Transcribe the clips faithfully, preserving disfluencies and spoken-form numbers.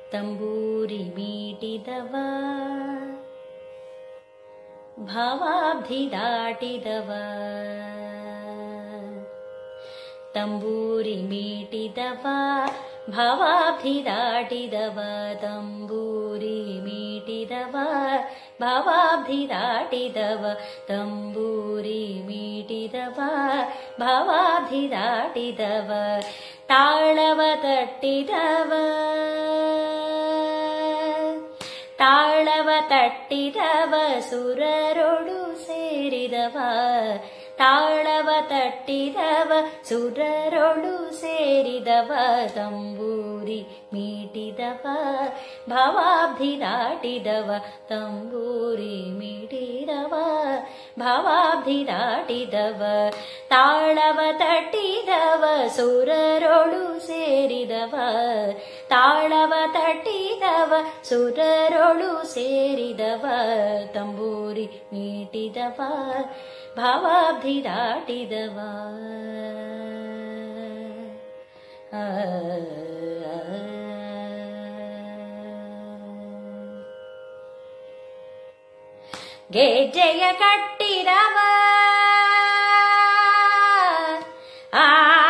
ತಂಬೂರಿ ಮೀಟಿದವ ಭಾವಾಬ್ಧಿ ದಾಟಿದವ ತಂಬೂರಿ ಮೀಟಿದವ ಭಾವಾಬ್ಧಿ ದಾಟಿದವ ತಂಬೂರಿ ಮೀಟಿದವ ಭಾವಾಬ್ಧಿ ದಾಟಿದವ ತಂಬೂರಿ ಮೀಟಿದವ ಭಾವಾಬ್ಧಿ ದಾಟಿದವ ತಾಳವ ತಟ್ಟಿದವ ತಾಳವ ತಟ್ಟಿದವ ಸುರರೊಡು ಸೇರಿದವ ತಾಳವ ತಟ್ಟಿದವ ಸುರರೊಳು ಸೇರಿದವ ತಂಬೂರಿ ಮೀಟಿದವ ಭಾವಾಬ್ಧಿ ದಾಟಿದವ ತಂಬೂರಿ ಮೀಟಿದವ ಭಾವಾಬ್ಧಿ ದಾಟಿದವ ತಾಳವ ತಟ್ಟಿದವ ಸುರರೊಳು ಸೇರಿದವ ತಾಳವ ತಟ್ಟಿದವ ಸುರರೊಳು ಸೇರಿದವ ತಂಬೂರಿ ಮೀಟಿದವ ಭಾವಾಬ್ಧಿ ದಾಟಿದವ ಗೆಜ್ಜೆಯ ಕಟ್ಟಿದವ ಆ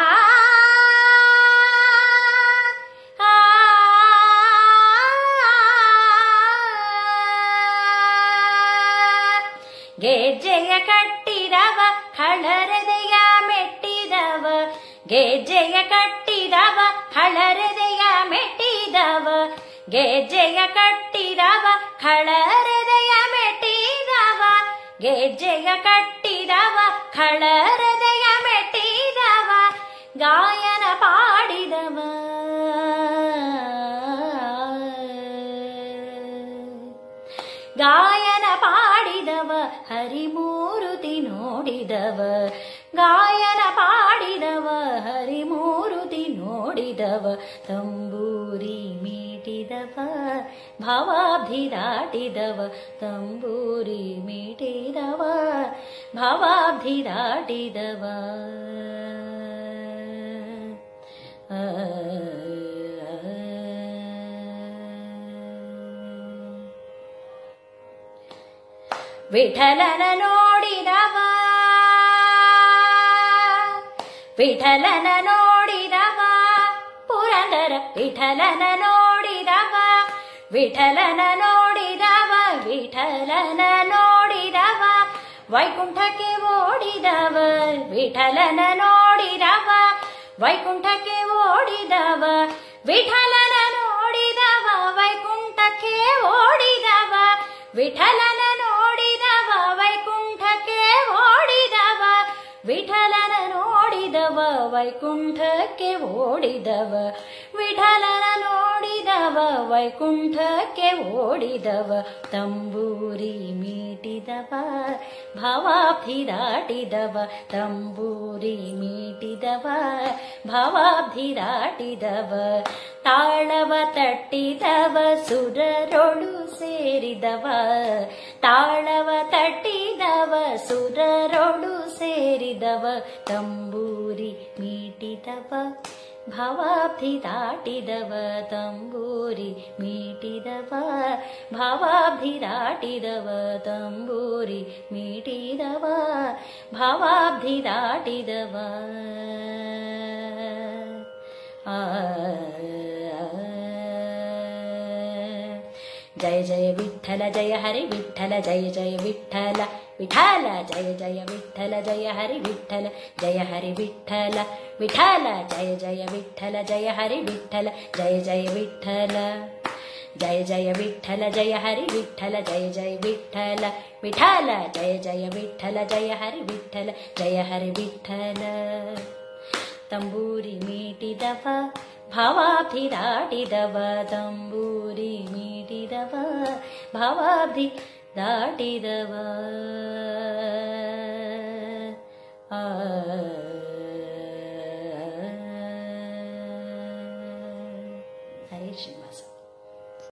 ಗೆಜ್ಜೆಯ ಕಟ್ಟಿದವ ಖಳರದೆಯ ಮೆಟ್ಟಿದವ ಗೆಜ್ಜೆಯ ಕಟ್ಟಿದವ ಖಳರದೆಯ ಮೆಟ್ಟಿದವ ಗೆಜ್ಜೆಯ ಕಟ್ಟಿದವ ಖಳರದೆಯ ಮೆಟ್ಟಿದವ ಗೆಜ್ಜೆಯ ಕಟ್ಟಿದವ ಖಳರದೆಯ ಮೆಟ್ಟಿದವ ಗಾಯನ ಪಾಡಿದವ ಗಾಯನ ಪಾಡಿದವ ಹರಿಮೂರುತಿ ನೋಡಿದವ ಗಾಯನ ಪಾಡಿದವ ಹರಿಮೂರುತಿ ನೋಡಿದವ ತಂಬೂರಿ ಮೀಟಿದವ ಭಾವಾಬ್ಧಿ ದಾಟಿದವ ತಂಬೂರಿ ಮೀಟಿದವ ಭಾವಾಬ್ಧಿ ದಾಟಿದವ ಆ ವಿಠಲನ ನೋಡಿದವ ವಿಠಲನ ನೋಡಿದವ ಪುರಂದರ ವಿಠಲನ ನೋಡಿದವ ವಿಠಲನ ನೋಡಿದವ ವಿಠಲನ ನೋಡಿದವ ವೈಕುಂಠಕ್ಕೆ ಓಡಿದವ ವಿಠಲನ ನೋಡಿದವ ವೈಕುಂಠಕ್ಕೆ ಓಡಿದವ ವಿಠಲನ ನೋಡಿದವ ವೈಕುಂಠಕ್ಕೆ ಓಡಿದವ ವಿಠಲನ ನೋಡಿದವ ವೈಕುಂಠಕ್ಕೆ ಓಡಿದವ ವಿಠಲನ ನೋಡಿದವ ವೈಕುಂಠಕ್ಕೆ ಓಡಿದವ ವಿಠಲನ ನೋಡಿದವ ವೈಕುಂಠಕ್ಕೆ ಓಡಿದವ ತಂಬೂರಿ ಮೀಟಿದವ ಭಾವಾಬ್ಧಿ ದಾಟಿದವ ತಂಬೂರಿ ಮೀಟಿದವ ಭಾವಾಬ್ಧಿ ದಾಟಿದವ ತಾಳವ ತಟ್ಟಿದವ ಸುರರೊಳು ಸೇರಿದವ ತಾಳವ ತಟ್ಟಿದವ ಸುರರೊಳು ಸೇರಿದವ ತಂಬೂರಿ ಮೀಟಿದವ ಭಾವಾಬ್ಧಿ ದಾಟಿದವ ತಂಬೂರಿ ಮೀಟಿದವ ಭಾವಾಬ್ಧಿ ದಾಟಿದವ ತಂಬೂರಿ ಮೀಟಿದವ ಭಾವಾಬ್ಧಿ ದಾಟಿದವ ಆ ಜಯ ಜಯ ವಿಠಲ ಜಯ ಹರಿ ವಿಠಲ ಜಯ ಜಯ ವಿಠಲ ವಿಠಲ ಜಯ ಜಯ ವಿಠಲ ಜಯ ಹರಿ ವಿಠಲ ಜಯ ಹರಿ ವಿಠಲ ವಿಠಲ ಜಯ ಜಯ ವಿಠಲ ಜಯ ಹರಿ ವಿಠಲ ಜಯ ಜಯ ವಿಠಲ ಜಯ ಜಯ ವಿಠಲ ಜಯ ಹರಿ ವಿಠಲ ಜಯ ಜಯ ವಿಠಲ ವಿಠಲ ಜಯ ಜಯ ವಿಠಲ ಜಯ ಹರಿ ವಿಠಲ ಜಯ ಹರಿ ವಿಠಲ ತಂಬೂರಿ ಮೀಟಿದವ ಭಾವಾಬ್ಧಿ ದಾಟಿದವ ತಂಬೂರಿ ಮೀಟಿದವ ಭಾವಾಬ್ಧಿ ದಾಟಿದವ ಆ